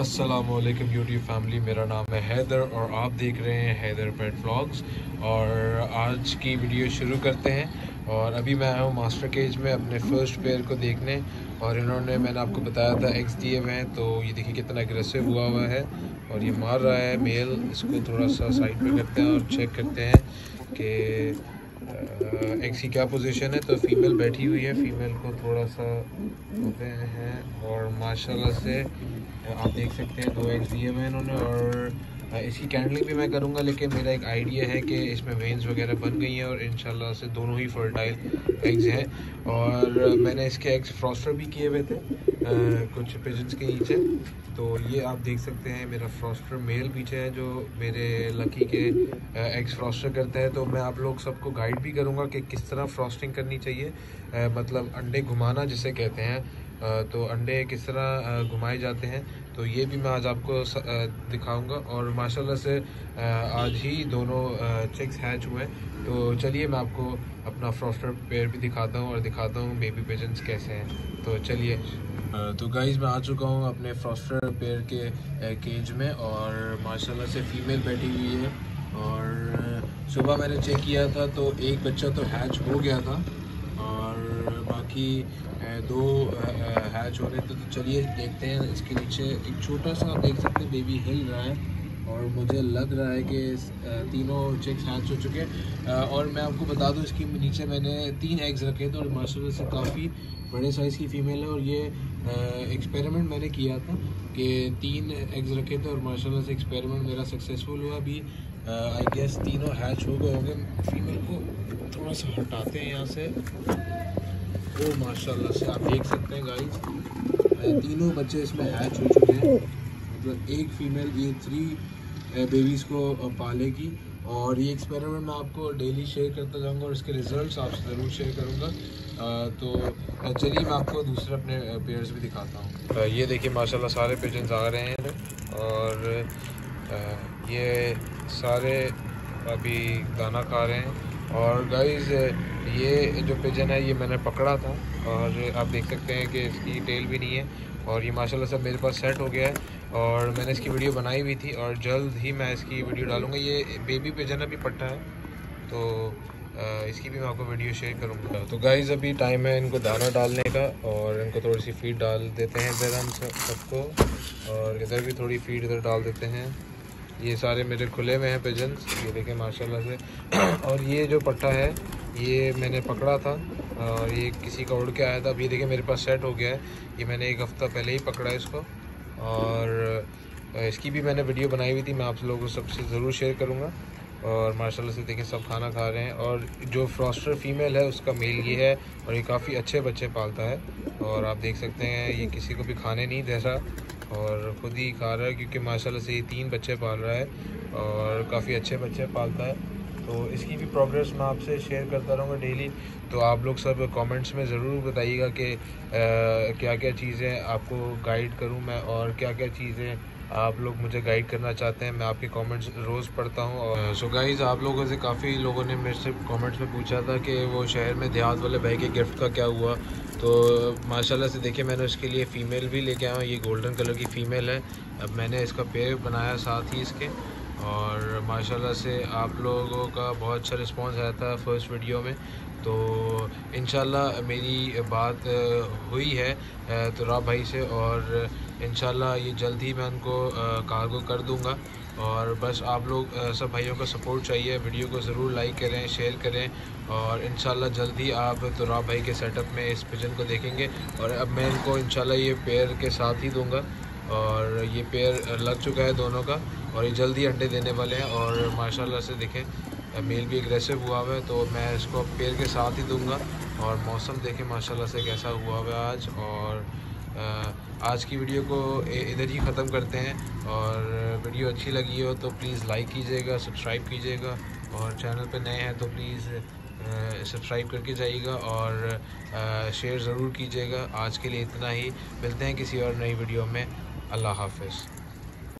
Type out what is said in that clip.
अस्सलामुअलैकुम YouTube family, मेरा नाम है हैदर और आप देख रहे हैं हैदर पेट व्लॉग्स। और आज की वीडियो शुरू करते हैं। और अभी मैं आया हूँ मास्टर केज में अपने फर्स्ट पेयर को देखने। और मैंने आपको बताया था एग्स दिए हुए हैं, तो ये देखिए कितना एग्रेसिव हुआ है और ये मार रहा है मेल। इसको थोड़ा सा साइड पे करते हैं और चेक करते हैं कि एग्स की क्या पोजीशन है। तो फीमेल बैठी हुई है, फीमेल को थोड़ा सा होते हैं और माशाल्लाह से आप देख सकते हैं 2 एग्स दिए हुए हैं इन्होंने। और इसकी कैंडलिंग भी मैं करूंगा, लेकिन मेरा एक आइडिया है कि इसमें वेन्स वगैरह बन गई हैं और इंशाल्लाह से दोनों ही फर्टाइल एग्स हैं। और मैंने इसके एग्स फ्रॉस्टर भी किए हुए थे कुछ पिजन्स के नीचे। तो ये आप देख सकते हैं मेरा फ्रॉस्टर मेल पीछे है जो मेरे लकी के एग्स फ्रॉस्टर करता है। तो मैं आप लोग सबको गाइड भी करूँगा कि किस तरह फ्रॉस्टिंग करनी चाहिए, मतलब अंडे घुमाना जिसे कहते हैं। तो अंडे किस तरह घुमाए जाते हैं, तो ये भी मैं आज आपको दिखाऊंगा। और माशाल्लाह से आज ही दोनों चिक्स हैच हुए हैं। तो चलिए मैं आपको अपना फ्रॉस्टर पेयर भी दिखाता हूँ और दिखाता हूँ बेबी पिजन्स कैसे हैं। तो चलिए। तो गाइस मैं आ चुका हूँ अपने फ्रॉस्टर पेयर के केज में और माशाल्लाह से फीमेल बैठी हुई है। और सुबह मैंने चेक किया था तो एक बच्चा तो हैच हो गया था और बाकी 2 हैच हो रहे थे। तो चलिए देखते हैं। इसके नीचे एक छोटा सा आप देख सकते हैं बेबी हिल रहा है और मुझे लग रहा है कि तीनों चिक्स हैच हो चुके हैं। और मैं आपको बता दूं इसके नीचे मैंने 3 एग्स रखे थे और माशाल्लाह से काफ़ी बड़े साइज़ की फ़ीमेल है। और ये एक्सपेरिमेंट मैंने किया था कि 3 एग्स रखे थे और माशाल्लाह से एक्सपेरिमेंट मेरा सक्सेसफुल हुआ। अभी आई गेस तीनों हैच हो गए होंगे। फीमेल को थोड़ा सा हटाते हैं यहाँ से। ओ माशाल्लाह से आप देख सकते हैं गाइस, तीनों बच्चे इसमें हैच हो चुके हैं। मतलब एक फ़ीमेल ये 3 बेबीज़ को पालेगी। और ये एक्सपेरिमेंट मैं आपको डेली शेयर करता जाऊंगा और इसके रिजल्ट्स आपसे ज़रूर शेयर करूंगा। तो चलिए मैं आपको दूसरे अपने पेयर्स भी दिखाता हूँ। ये देखिए माशाल्लाह सारे पिजन्स आ रहे हैं और ये सारे अभी दाना खा रहे हैं। और गाइस ये जो पिजन है ये मैंने पकड़ा था और आप देख सकते हैं कि इसकी टेल भी नहीं है। और ये माशाल्लाह से मेरे पास सेट हो गया है और मैंने इसकी वीडियो बनाई हुई थी और जल्द ही मैं इसकी वीडियो डालूंगा। ये बेबी पिजन अभी पट्टा है तो इसकी भी मैं आपको वीडियो शेयर करूंगा। तो गाइस अभी टाइम है इनको दाना डालने का और इनको थोड़ी सी फीड डाल देते हैं इधर हम सबको, और इधर भी थोड़ी फीड इधर डाल देते हैं। ये सारे मेरे खुले में हैं पिजन्स, ये देखें माशाल्लाह से। और ये जो पट्टा है ये मैंने पकड़ा था और ये किसी का उड़ के आया था। अब ये देखिए मेरे पास सेट हो गया है। ये मैंने 1 हफ़्ता पहले ही पकड़ा है इसको और इसकी भी मैंने वीडियो बनाई हुई थी, मैं आप लोगों को सबसे ज़रूर शेयर करूँगा। और माशाल्लाह से देखें सब खाना खा रहे हैं। और जो फ्रॉस्टर फीमेल है उसका मेल ये है और ये काफ़ी अच्छे बच्चे पालता है। और आप देख सकते हैं ये किसी को भी खाने नहीं दे रहा और ख़ुद ही खा रहा है, क्योंकि माशाल्लाह से ये 3 बच्चे पाल रहा है और काफ़ी अच्छे बच्चे पालता है। तो इसकी भी प्रोग्रेस मैं आपसे शेयर करता रहूँगा डेली। तो आप लोग सब कमेंट्स में ज़रूर बताइएगा कि क्या क्या चीज़ें आपको गाइड करूँ मैं और क्या क्या चीज़ें आप लोग मुझे गाइड करना चाहते हैं। मैं आपके कमेंट्स रोज़ पढ़ता हूँ। और सो गाइस आप लोगों से काफ़ी लोगों ने मेरे से कमेंट्स में पूछा था कि वो शहर में देहात वाले भाई के गिफ्ट का क्या हुआ। तो माशाल्लाह से देखिए मैंने उसके लिए फ़ीमेल भी लेके आया हूँ। ये गोल्डन कलर की फ़ीमेल है। अब मैंने इसका पेयर बनाया साथ ही इसके, और माशाल्लाह से आप लोगों का बहुत अच्छा रिस्पांस आया था फर्स्ट वीडियो में। तो इंशाल्लाह मेरी बात हुई है तुराब भाई से और इंशाल्लाह ये जल्द ही मैं उनको कार्गो कर दूंगा। और बस आप लोग सब भाइयों का सपोर्ट चाहिए। वीडियो को ज़रूर लाइक करें, शेयर करें और इंशाल्लाह जल्द ही आप तुराब भाई के सेटअप में इस पिजन को देखेंगे। और अब मैं इनको इंशाल्लाह ये पेयर के साथ ही दूँगा और ये पेयर लग चुका है दोनों का और ये जल्दी अंडे देने वाले हैं। और माशाल्लाह से देखें मेल भी एग्रेसिव हुआ हुआ है, तो मैं इसको पेड़ के साथ ही दूंगा। और मौसम देखें माशाल्लाह से कैसा हुआ हुआ है आज। और आज की वीडियो को इधर ही ख़त्म करते हैं। और वीडियो अच्छी लगी हो तो प्लीज़ लाइक कीजिएगा, सब्सक्राइब कीजिएगा और चैनल पे नए हैं तो प्लीज़ सब्सक्राइब करके जाइएगा और शेयर ज़रूर कीजिएगा। आज के लिए इतना ही, मिलते हैं किसी और नई वीडियो में। अल्लाह हाफ़िज़।